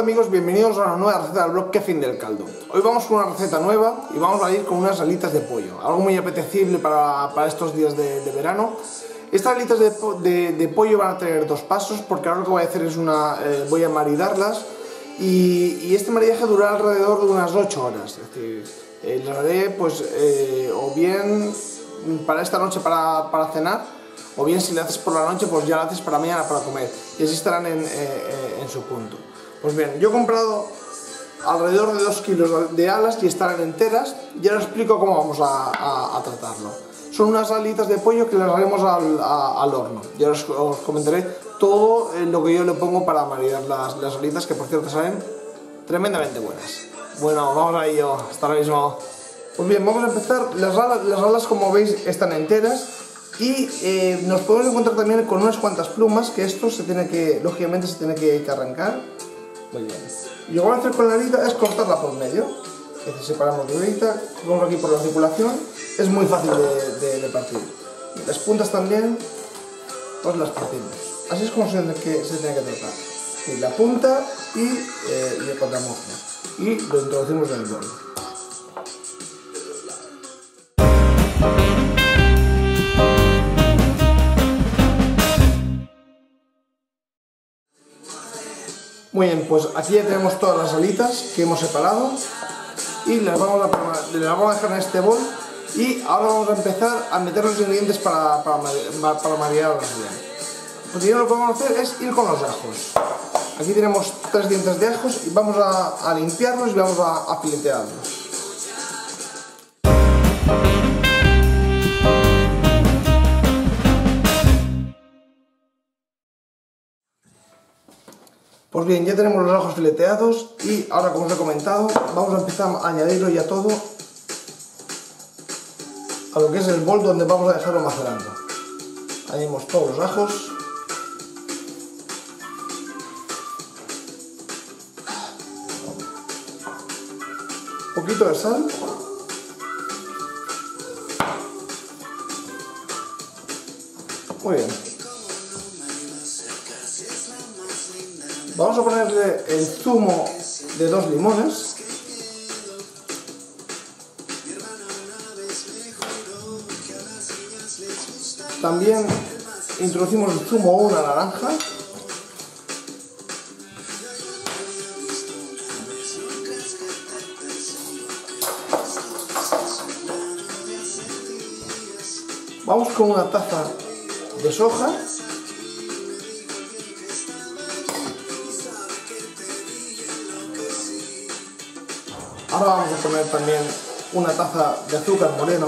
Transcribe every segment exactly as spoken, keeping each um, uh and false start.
Hola amigos, bienvenidos a una nueva receta del blog Que Fin del Caldo. Hoy vamos con una receta nueva y vamos a ir con unas alitas de pollo, algo muy apetecible para, para estos días de, de verano. Estas alitas de, de, de pollo van a tener dos pasos, porque ahora lo que voy a hacer es una, eh, voy a maridarlas y, y este maridaje durará alrededor de unas ocho horas. Es decir, eh, las haré pues eh, o bien para esta noche para, para cenar, o bien si le haces por la noche, pues ya lo haces para mañana para comer, y así estarán en, eh, en su punto. Pues bien, yo he comprado alrededor de dos kilos de alas y estarán enteras, y ahora os explico cómo vamos a, a, a tratarlo. Son unas alitas de pollo que las haremos al, a, al horno, y ahora os, os comentaré todo lo que yo le pongo para maridar las, las alitas, que por cierto salen tremendamente buenas. Bueno, vamos a ello, hasta ahora mismo. Pues bien, vamos a empezar. Las alas, las alas como veis están enteras. Y eh, nos podemos encontrar también con unas cuantas plumas, que esto se tiene que, lógicamente se tiene que, que arrancar. Muy bien. Y lo que vamos a hacer con la alita es cortarla por medio. Es decir, separamos la alita, cogemos aquí por la articulación, es muy fácil de, de, de partir. Y las puntas también, pues las partimos. Así es como se tiene que, se tiene que tratar. Y la punta y, eh, y el contramuslo. Y lo introducimos en el bol. Muy bien, pues aquí ya tenemos todas las alitas que hemos separado y las vamos a, las vamos a dejar en este bol, y ahora vamos a empezar a meter los ingredientes para, para, para marinarlas bien. Pues ya lo que vamos a hacer es ir con los ajos. Aquí tenemos tres dientes de ajos y vamos a, a limpiarlos y vamos a, a filetearlos. Pues bien, ya tenemos los ajos fileteados y ahora, como os he comentado, vamos a empezar a añadirlo ya todo a lo que es el bol donde vamos a dejarlo macerando. Añadimos todos los ajos. Un poquito de sal. Muy bien. Vamos a ponerle el zumo de dos limones. También introducimos el zumo de una naranja. Vamos con una taza de soja. Ahora vamos a poner también una taza de azúcar moreno.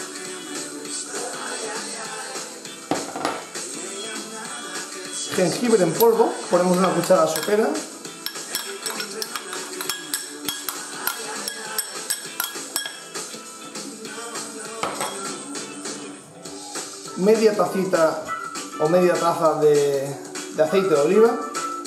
Jengibre en polvo, ponemos una cucharada sopera. Media tacita o media taza de, de aceite de oliva.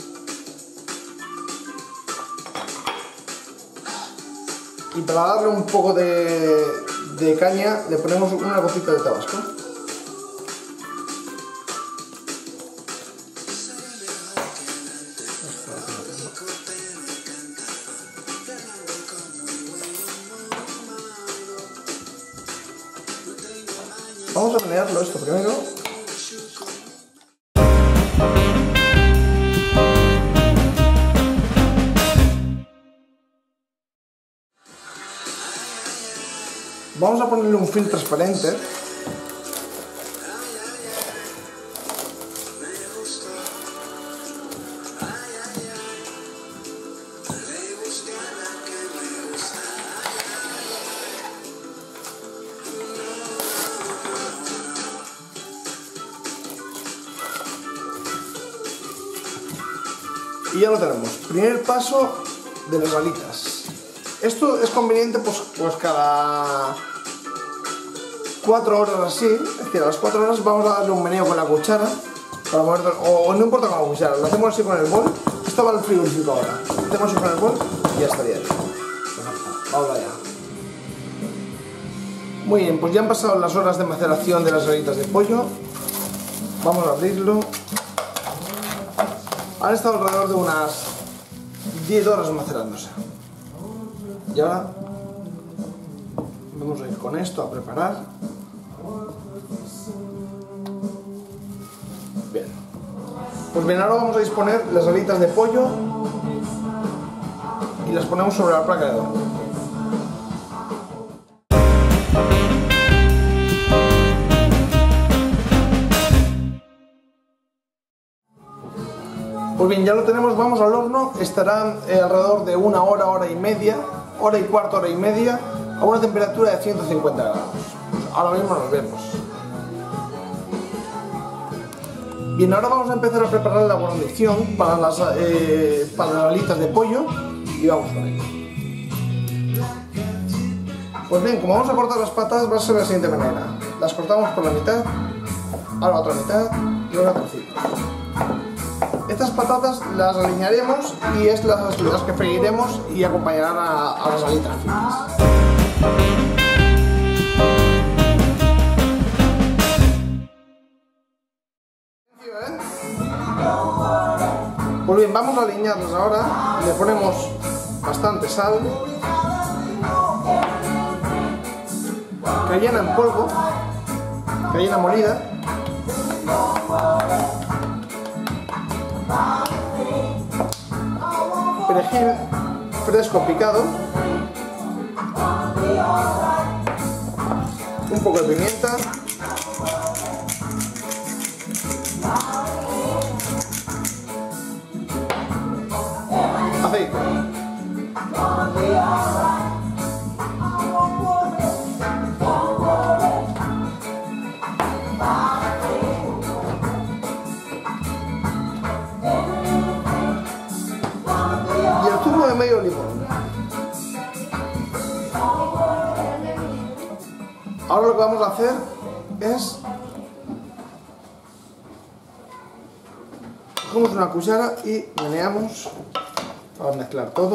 Y para darle un poco de, de caña le ponemos una gotita de tabasco. Vamos a menearlo esto primero. Vamos a ponerle un film transparente. Y ya lo tenemos. Primer paso de las alitas. Esto es conveniente pues, pues cada cuatro horas así, es decir, a las cuatro horas vamos a darle un meneo con la cuchara, para mover, o, o no importa con la cuchara, lo hacemos así con el bol. Esto va al frigorífico ahora, lo hacemos así con el bol y ya estaría bien. Vamos allá. Muy bien, pues ya han pasado las horas de maceración de las alitas de pollo. Vamos a abrirlo. Han estado alrededor de unas diez horas macerándose. Y ahora vamos a ir con esto a preparar. Bien. Pues bien, ahora vamos a disponer las alitas de pollo y las ponemos sobre la placa de horno. Pues bien, ya lo tenemos, vamos al horno, estará eh, alrededor de una hora, hora y media, hora y cuarto, hora y media, a una temperatura de ciento cincuenta grados. Ahora mismo nos vemos. Bien, ahora vamos a empezar a preparar la guarnición para las, eh, para las alitas de pollo y vamos con ello. Pues bien, como vamos a cortar las patas va a ser de la siguiente manera. Las cortamos por la mitad, ahora la otra mitad y ahora trocitos. Estas patatas las alinearemos y es las, las que freiremos y acompañarán a, a las alitas finas. Pues bien, vamos a alinearlas ahora, le ponemos bastante sal, cayena en polvo, cayena molida, perejil fresco picado, un poco de pimienta, aceite. Y el zumo de medio limón. Ahora lo que vamos a hacer es cogemos una cuchara y meneamos para mezclar todo.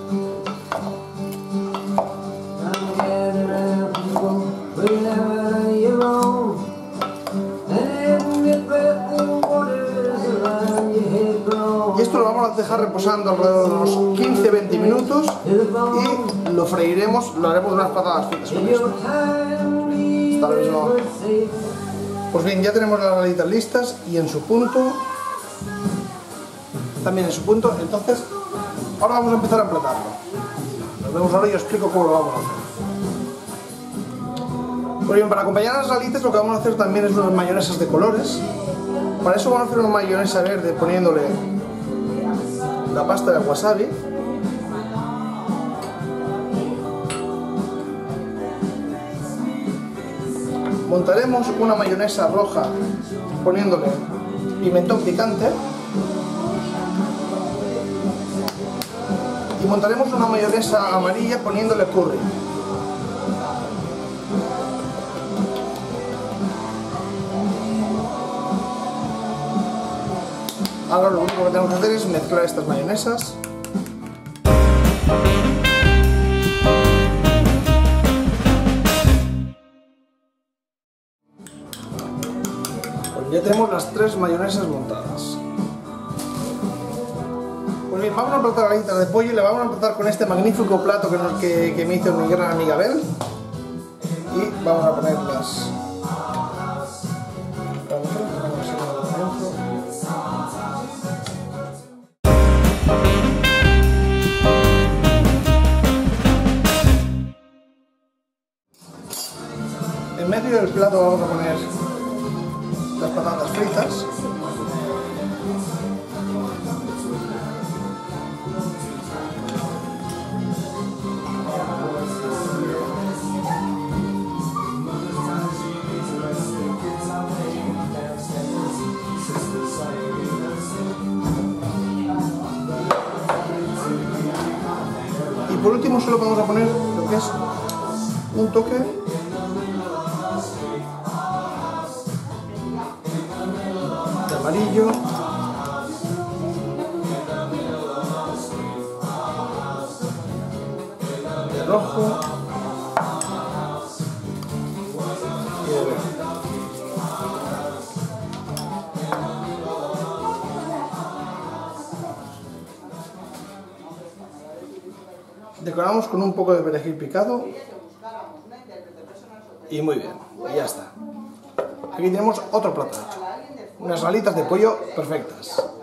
Y esto lo vamos a dejar reposando alrededor de unos quince a veinte minutos y lo freiremos, lo haremos de unas patatas fritas con esto. Hasta ahora mismo. Pues bien, ya tenemos las alitas listas y en su punto, también en su punto, entonces ahora vamos a empezar a emplatarlo. Nos vemos ahora y os explico cómo lo vamos a hacer. Pues bien, para acompañar a las alitas lo que vamos a hacer también es unas mayonesas de colores. Para eso vamos a hacer una mayonesa verde poniéndole la pasta de wasabi, montaremos una mayonesa roja poniéndole pimentón picante y montaremos una mayonesa amarilla poniéndole curry. Ahora lo único que tenemos que hacer es mezclar estas mayonesas. Pues ya tenemos las tres mayonesas montadas. Pues bien, vamos a emplatar alitas de pollo y le vamos a emplatar con este magnífico plato que, nos, que, que me hizo mi gran amiga Bel. Y vamos a ponerlas. En medio del plato vamos a poner las patatas fritas. Y por último solo vamos a poner lo que es un toque de amarillo, de rojo y de verde. Decoramos con un poco de perejil picado. Y muy bien, y ya está. Aquí tenemos otro plato hecho. Unas alitas de pollo perfectas.